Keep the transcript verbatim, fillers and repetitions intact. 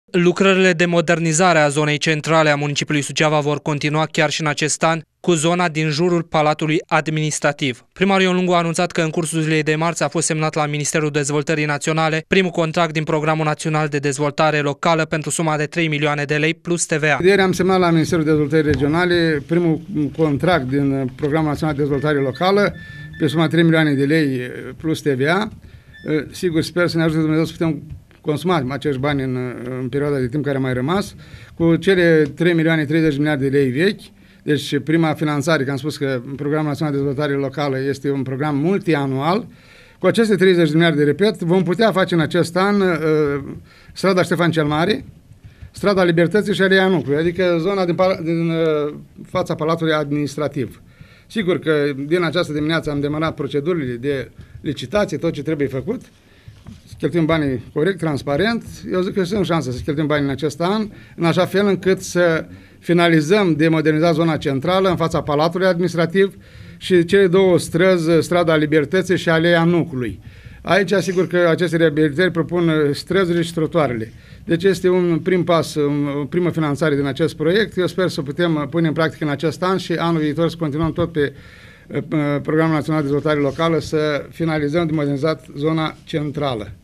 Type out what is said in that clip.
Lucrările de modernizare a zonei centrale a municipiului Suceava vor continua chiar și în acest an, cu zona din jurul Palatului Administrativ. Primarul Ion Lungu a anunțat că în cursul zilei de marți a fost semnat la Ministerul Dezvoltării Naționale primul contract din Programul Național de Dezvoltare Locală pentru suma de trei milioane de lei plus T V A. Ieri am semnat la Ministerul Dezvoltării Regionale primul contract din Programul Național de Dezvoltare Locală pe suma de trei milioane de lei plus T V A. Sigur, sper să ne ajute Dumnezeu să putem consuma acești bani în, în perioada de timp care a mai rămas, cu cele trei milioane treizeci de miliarde de lei vechi. Deci prima finanțare, că am spus că Programul Național de Dezvoltare Locală este un program multianual. Cu aceste treizeci de miliarde, repet, vom putea face în acest an uh, strada Ștefan cel Mare, strada Libertății și Aleea Nucului, adică zona din, din uh, fața Palatului Administrativ. Sigur că din această dimineață am demarat procedurile de licitație, tot ce trebuie făcut, să cheltuim banii corect, transparent. Eu zic că sunt șanse să cheltuim banii în acest an, în așa fel încât să finalizăm de modernizat zona centrală în fața Palatului Administrativ și cele două străzi, strada Libertății și Aleea Nucului. Aici, asigur că aceste reabilitări propun străzile și trotuarele. Deci este un prim pas, o primă finanțare din acest proiect. Eu sper să putem pune în practică în acest an și anul viitor să continuăm tot pe Programul Național de Dezvoltare Locală să finalizăm de modernizat zona centrală.